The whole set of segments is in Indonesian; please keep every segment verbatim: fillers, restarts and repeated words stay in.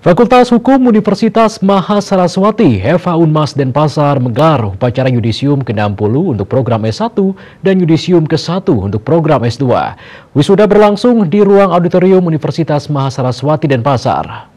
Fakultas Hukum Universitas Mahasaraswati Eva Unmas Denpasar menggelar upacara yudisium ke enam puluh untuk program S satu dan yudisium ke satu untuk program S dua. Wisuda berlangsung di ruang auditorium Universitas Mahasaraswati Denpasar.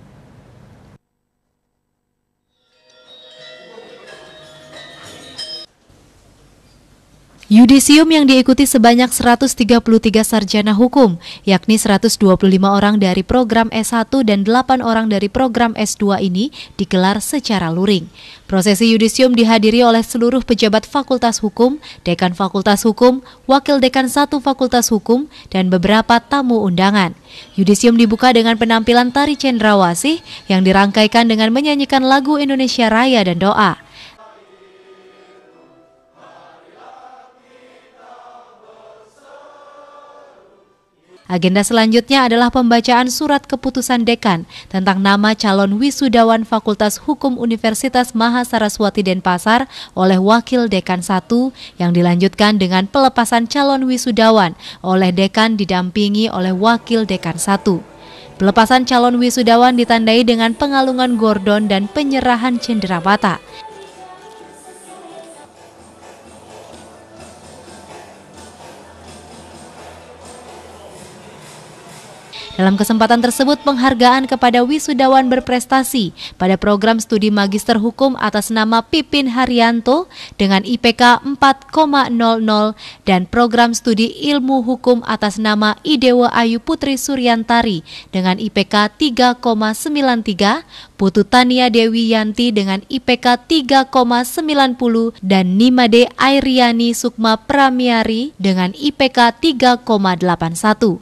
Yudisium yang diikuti sebanyak seratus tiga puluh tiga sarjana hukum, yakni seratus dua puluh lima orang dari program S satu dan delapan orang dari program S dua ini digelar secara luring. Prosesi yudisium dihadiri oleh seluruh pejabat Fakultas Hukum, Dekan Fakultas Hukum, Wakil Dekan satu Fakultas Hukum, dan beberapa tamu undangan. Yudisium dibuka dengan penampilan tari cendrawasih yang dirangkaikan dengan menyanyikan lagu Indonesia Raya dan doa. Agenda selanjutnya adalah pembacaan surat keputusan dekan tentang nama calon wisudawan Fakultas Hukum Universitas Mahasaraswati Denpasar oleh Wakil Dekan satu yang dilanjutkan dengan pelepasan calon wisudawan oleh dekan didampingi oleh Wakil Dekan satu. Pelepasan calon wisudawan ditandai dengan pengalungan gordon dan penyerahan cenderamata. Dalam kesempatan tersebut, penghargaan kepada wisudawan berprestasi pada program studi Magister Hukum atas nama Pipin Haryanto dengan I P K empat koma nol nol dan program studi Ilmu Hukum atas nama Idewa Ayu Putri Suryantari dengan I P K tiga koma sembilan tiga, Putu Tania Dewi Yanti dengan I P K tiga koma sembilan nol dan Nimade Airiani Sukma Pramiari dengan I P K tiga koma delapan satu.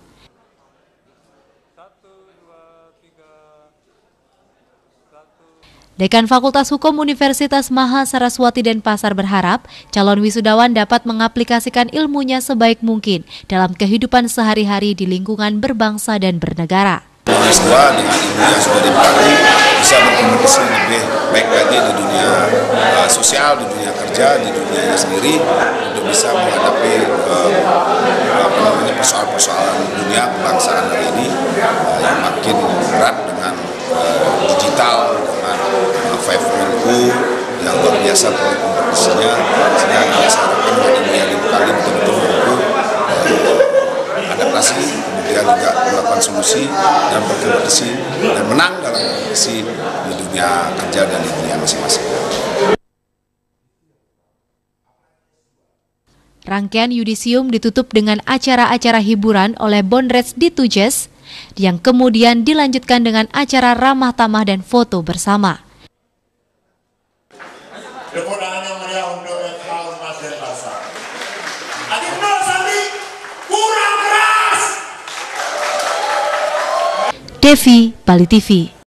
Dekan Fakultas Hukum Universitas Mahasaraswati Denpasar berharap calon wisudawan dapat mengaplikasikan ilmunya sebaik mungkin dalam kehidupan sehari-hari di lingkungan berbangsa dan bernegara. S dua dengan ilmu yang sudah dipelajari bisa berkompetisi lebih baik lagi di dunia uh, sosial, di dunia kerja, di dunianya sendiri untuk bisa menghadapi uh, persoalan-persoalan dunia kebangsaan hari ini uh, yang makin berat dengan uh, digital, dengan uh, lima U yang luar biasa pola kompetisinya, sehingga kita harapkan ilmu yang dibekali betul-betul mampu uh, adaptasi, kemudian juga melakukan solusi dan berkompetisi dan menang dalam kompetisi di dunia kerja dan di dunia masing-masing. Rangkaian yudisium ditutup dengan acara-acara hiburan oleh Bonrets Ditujes yang kemudian dilanjutkan dengan acara ramah tamah dan foto bersama. Devi, Bali T V.